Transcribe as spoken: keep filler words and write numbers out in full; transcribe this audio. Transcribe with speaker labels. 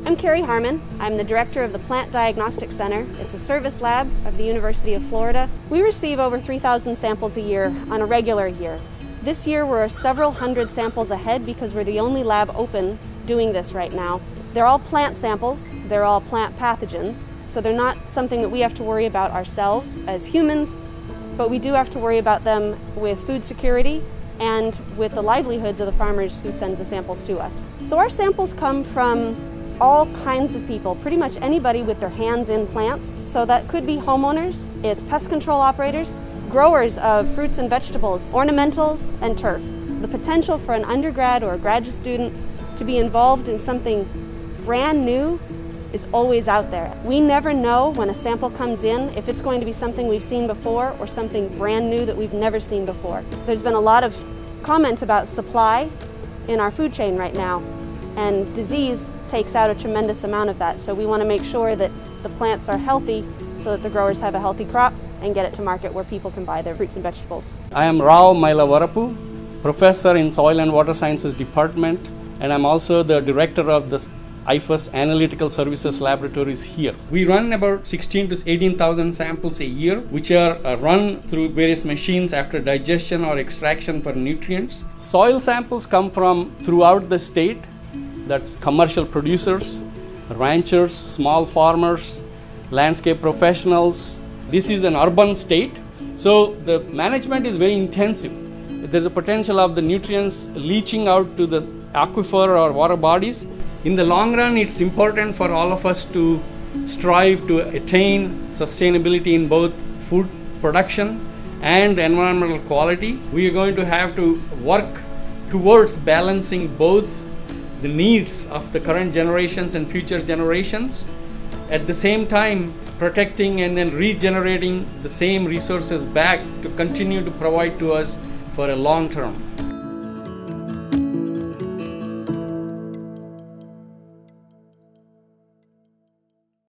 Speaker 1: I'm Carrie Harmon. I'm the director of the Plant Diagnostic Center. It's a service lab of the University of Florida. We receive over three thousand samples a year on a regular year. This year we're several hundred samples ahead because we're the only lab open doing this right now. They're all plant samples, they're all plant pathogens, so they're not something that we have to worry about ourselves as humans, but we do have to worry about them with food security and with the livelihoods of the farmers who send the samples to us. So our samples come from all kinds of people, pretty much anybody with their hands in plants. So that could be homeowners, it's pest control operators, growers of fruits and vegetables, ornamentals, and turf. The potential for an undergrad or a graduate student to be involved in something brand new is always out there. We never know when a sample comes in if it's going to be something we've seen before or something brand new that we've never seen before. There's been a lot of comment about supply in our food chain right now, and disease takes out a tremendous amount of that. So we want to make sure that the plants are healthy so that the growers have a healthy crop and get it to market where people can buy their fruits and vegetables.
Speaker 2: I am Rao Mylavarapu, professor in Soil and Water Sciences Department, and I'm also the director of the I F A S Analytical Services Laboratories here. We run about sixteen to eighteen thousand samples a year, which are uh, run through various machines after digestion or extraction for nutrients. Soil samples come from throughout the state. That's commercial producers, ranchers, small farmers, landscape professionals. This is an urban state, so the management is very intensive. There's a potential of the nutrients leaching out to the aquifer or water bodies. In the long run, it's important for all of us to strive to attain sustainability in both food production and environmental quality. We are going to have to work towards balancing both the needs of the current generations and future generations, at the same time protecting and then regenerating the same resources back to continue to provide to us for a long term.